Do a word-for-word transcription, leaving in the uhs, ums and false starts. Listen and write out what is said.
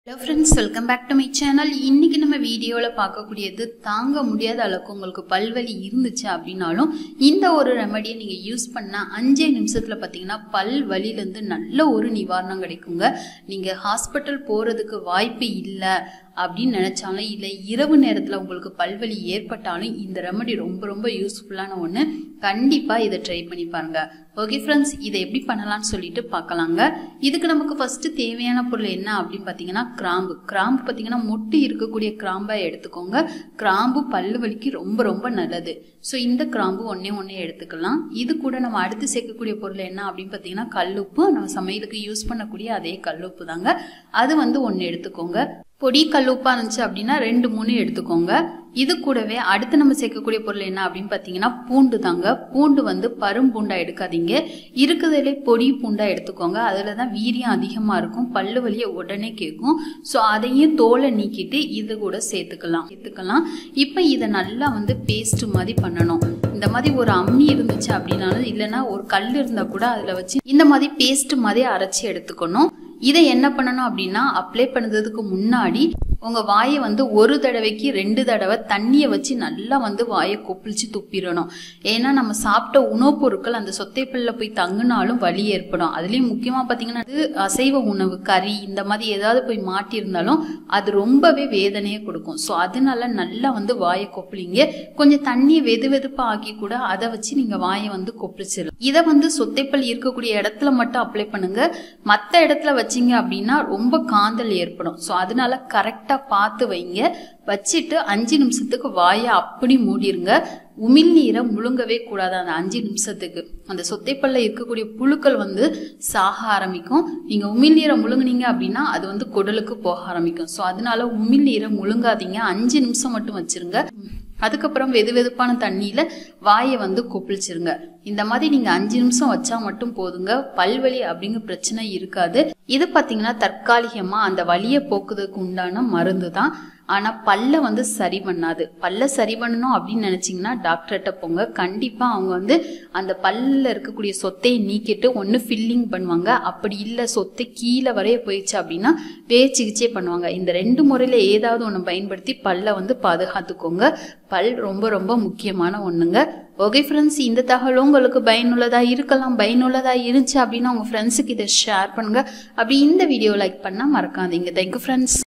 Hello friends, welcome back to my channel. இன்னைக்கு நம்ம வீடியோல பார்க்கக்கூடியது தாங்க முடியாத அளவுக்கு உங்களுக்கு பல்வலி இருந்துச்சு அப்படினாலும் இந்த ஒரு ரெமெடியை நீங்க யூஸ் பண்ணா அஞ்சே நிமிஷத்துல பாத்தீங்கன்னா பல் வலியில இருந்து நல்ல ஒரு நிவாரணம் கிடைக்குங்க. நீங்க ஹாஸ்பிடல் போறதுக்கு வாய்ப்பு இல்ல அப்படின்னு நினைச்சாலும் இல்ல இரவு நேரத்துல உங்களுக்கு பல்வலி ஏற்பட்டாலும் இந்த ரெமெடி ரொம்ப ரொம்ப யூஸ்ஃபுல்லான ஒண்ணு. கண்டிப்பா இதை ட்ரை பண்ணி பாருங்க. ஓகே ஃப்ரெண்ட்ஸ், இதை எப்படி பண்ணலாம்னு சொல்லிட்டு பார்க்கலாங்க. இதுக்கு நமக்கு ஃபர்ஸ்ட் தேவையான பொருள் என்ன அப்படின்னு பாத்தீங்கன்னா கிராம்பு. கிராம்பு பாத்தீங்கன்னா மொட்டு இருக்கக்கூடிய கிராம்பா எடுத்துக்கோங்க. கிராம்பு பல்லு வலிக்கு ரொம்ப ரொம்ப நல்லது. ஸோ இந்த கிராம்பு ஒன்னே ஒன்னே எடுத்துக்கலாம். இது கூட நம்ம அடுத்து சேர்க்கக்கூடிய பொருள் என்ன அப்படின்னு பாத்தீங்கன்னா கல்லுப்பு. நம்ம சமையலுக்கு யூஸ் பண்ணக்கூடிய அதே கல்லுப்பு தாங்க. அது வந்து ஒன்னு எடுத்துக்கோங்க. பொடி கல்லுப்பா இருந்துச்சு அப்படின்னா ரெண்டு மூணு எடுத்துக்கோங்க. இது கூடவே அடுத்து நம்ம சேர்க்கக்கூடிய பொருள் என்ன அப்படின்னு பாத்தீங்கன்னா பூண்டு தாங்க. பூண்டு வந்து பரும்பூண்டா எடுக்காதீங்க, இருக்குதுலே பொடி பூண்டா எடுத்துக்கோங்க. அதுலதான் வீரியம் அதிகமா இருக்கும், பல்லு வலியை உடனே கேட்கும். ஸோ அதையும் தோலை நீக்கிட்டு இது கூட சேர்த்துக்கலாம் சேர்த்துக்கலாம் இப்ப இதை நல்லா வந்து பேஸ்ட் மாதிரி பண்ணணும். இந்த மாதிரி ஒரு அம்மி இருந்துச்சு அப்படின்னாலும் இல்லைன்னா ஒரு கல் இருந்தா கூட அதுல வச்சு இந்த மாதிரி பேஸ்ட் மாதிரி அரைச்சி எடுத்துக்கணும். இதை என்ன பண்ணணும் அப்படின்னா அப்ளை பண்ணதுக்கு முன்னாடி உங்க வாயை வந்து ஒரு தடவைக்கு ரெண்டு தடவை தண்ணியை வச்சு நல்லா வந்து வாயை கொப்பளிச்சு துப்பிடணும். ஏன்னா நம்ம சாப்பிட்ட உணவுப் பொருட்கள் அந்த சொத்தைப்பல்ல போய் தங்குனாலும் வலி ஏற்படும். அதுலயும் முக்கியமா பாத்தீங்கன்னா அது அசைவ உணவு, கறி இந்த மாதிரி ஏதாவது போய் மாட்டி இருந்தாலும் அது ரொம்பவே வேதனையை கொடுக்கும். ஸோ அதனால நல்லா வந்து வாயை கொப்பளிங்க. கொஞ்சம் தண்ணியை வெது வெதுப்பா ஆக்கி கூட அதை வச்சு நீங்க வாயை வந்து கொப்பளிச்சிடலாம். இதை வந்து சொத்தைப்பல் இருக்கக்கூடிய இடத்துல மட்டும் அப்ளை பண்ணுங்க. மற்ற இடத்துல வச்சீங்க அப்படின்னா ரொம்ப காந்தல் ஏற்படும். ஸோ அதனால கரெக்டா பார்த்து வைங்க. வச்சுட்டு அஞ்சு நிமிஷத்துக்கு வாயை அப்படி மூடிருங்க. உமிழ் நீரை முழுங்கவே கூடாது. அந்த அஞ்சு நிமிஷத்துக்கு அந்த சொத்தைப்பல்ல இருக்கக்கூடிய புழுக்கள் வந்து சாக ஆரம்பிக்கும். நீங்க உமிழ் நீரை முழுங்குனீங்க அப்படின்னா அது வந்து குடலுக்கு போக ஆரம்பிக்கும். ஸோ அதனால உமிழ் நீரை முழுங்காதீங்க. அஞ்சு நிமிஷம் மட்டும் வச்சிருங்க. அதுக்கப்புறம் வெது வெதுப்பான தண்ணியில வாயை வந்து கொப்பளிச்சிருங்க. இந்த மாதிரி நீங்க அஞ்சு நிமிஷம் வச்சா மட்டும் போதுங்க. பல்வலி அப்படிங்கிற பிரச்சனை இருக்காது. இது பாத்தீங்கன்னா தற்காலிகமா அந்த வலியை போக்குறதுக்கு உண்டான மருந்து தான். ஆனா பல்ல வந்து சரி பண்ணாது. பல்ல சரி பண்ணணும் அப்படின்னு நினைச்சீங்கன்னா டாக்டர்கிட்ட போங்க. கண்டிப்பா அவங்க வந்து அந்த பல்ல இருக்கக்கூடிய சொத்தையை நீக்கிட்டு ஒன்னு ஃபில்லிங் பண்ணுவாங்க. அப்படி இல்ல சொத்தை கீழே வரைய போயிடுச்சு அப்படின்னா வே சிகிச்சை பண்ணுவாங்க. இந்த ரெண்டு முறையில ஏதாவது ஒண்ணு பயன்படுத்தி பல்ல வந்து பாதுகாத்துக்கோங்க. பல் ரொம்ப ரொம்ப முக்கியமான ஒண்ணுங்க. ஓகே ஃப்ரெண்ட்ஸ், இந்த தகவல் உங்களுக்கு பயனுள்ளதா இருக்கலாம். பயனுள்ளதா இருந்துச்சு அப்படின்னா உங்க ஃப்ரெண்ட்ஸுக்கு இதை ஷேர் பண்ணுங்க. அப்படி இந்த வீடியோ லைக் பண்ணா மறக்காதீங்க. Thank you friends.